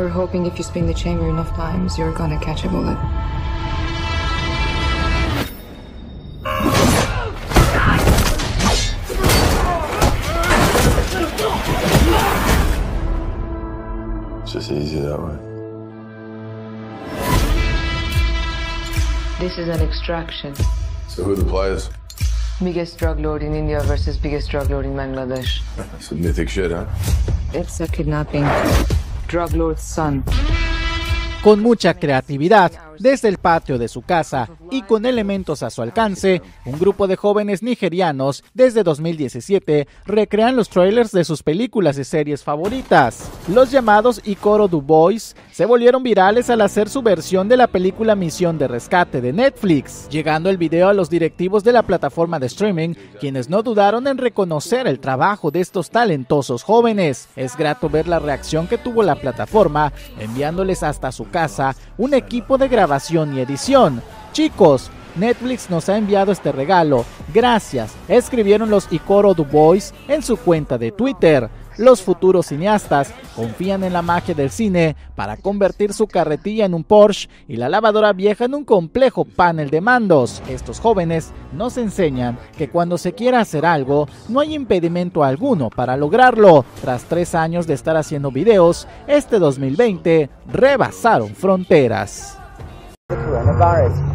were hoping if you spin the chamber enough times, you're gonna catch a bullet. It's just easy that way. This is an extraction. So who are the players? Biggest drug lord in India versus biggest drug lord in Bangladesh. Some mythic shit, huh? It's a kidnapping. Drug lord's son. Con mucha creatividad, desde el patio de su casa y con elementos a su alcance, un grupo de jóvenes nigerianos desde 2017 recrean los trailers de sus películas y series favoritas. Los llamados Ikorodu Boys se volvieron virales al hacer su versión de la película Misión de Rescate de Netflix, llegando el video a los directivos de la plataforma de streaming, quienes no dudaron en reconocer el trabajo de estos talentosos jóvenes. Es grato ver la reacción que tuvo la plataforma, enviándoles hasta su casa un equipo de grabación y edición. Chicos, Netflix nos ha enviado este regalo, gracias, escribieron los Ikorodu Boys en su cuenta de Twitter. Los futuros cineastas confían en la magia del cine para convertir su carretilla en un Porsche y la lavadora vieja en un complejo panel de mandos. Estos jóvenes nos enseñan que cuando se quiera hacer algo, no hay impedimento alguno para lograrlo. Tras 3 años de estar haciendo videos, este 2020 rebasaron fronteras. The coronavirus.